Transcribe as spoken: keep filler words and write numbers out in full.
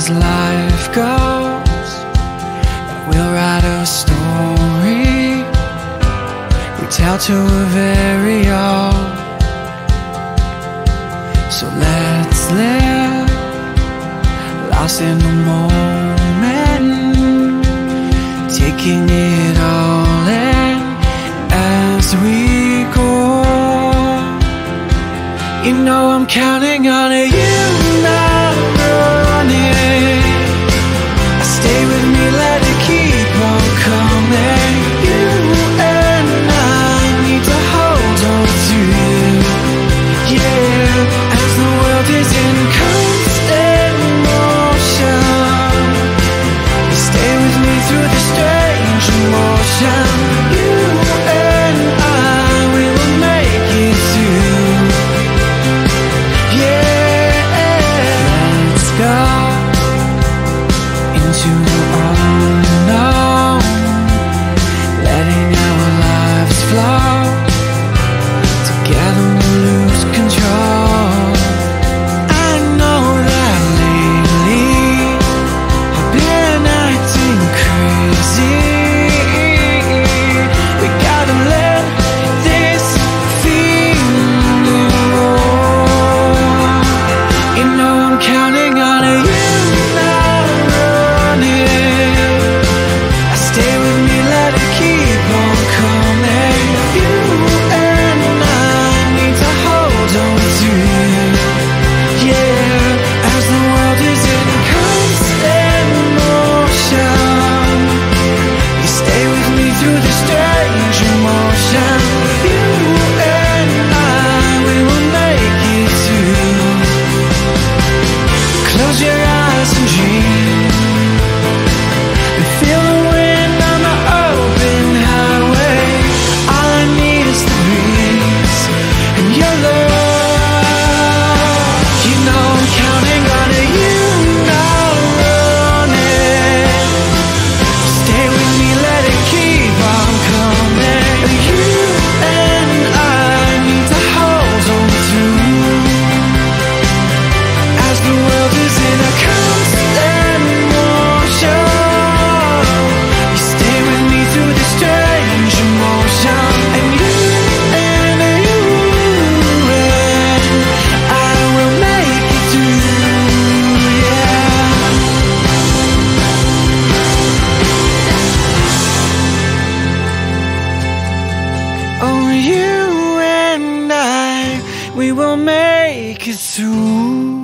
as life goes, we'll write a story we tell to a very own. So let's live, lost in the moment, taking it all in as we go. You know I'm counting on you now, running. Stay with me, let it keep on coming. You and I need to hold on to you, yeah. As the world is in constant motion, you stay with me through the strange emotion. You and I, we will make it through, yeah. Let's go into the unknown, letting our lives flow. Together we'll lose control. I know that lately I've been acting crazy. We gotta let this feeling roll. You know I'm counting on you now, running. Stay with me, let it keep on coming. You and I need to hold on to you, yeah. As the world is in constant motion, you stay with me through the strange emotion. You and I, we will make it through. Close your eyes and dream, and feel the wind on the open highway. All I need is the breeze and your love. You know I'm counting on you now, running. Stay with me, let it keep on coming. You and I need to hold on through, as the world is in a constant motion. You stay with me through the strange emotion. And you and you and I will make it through, yeah. Oh, you and I, we will make it through.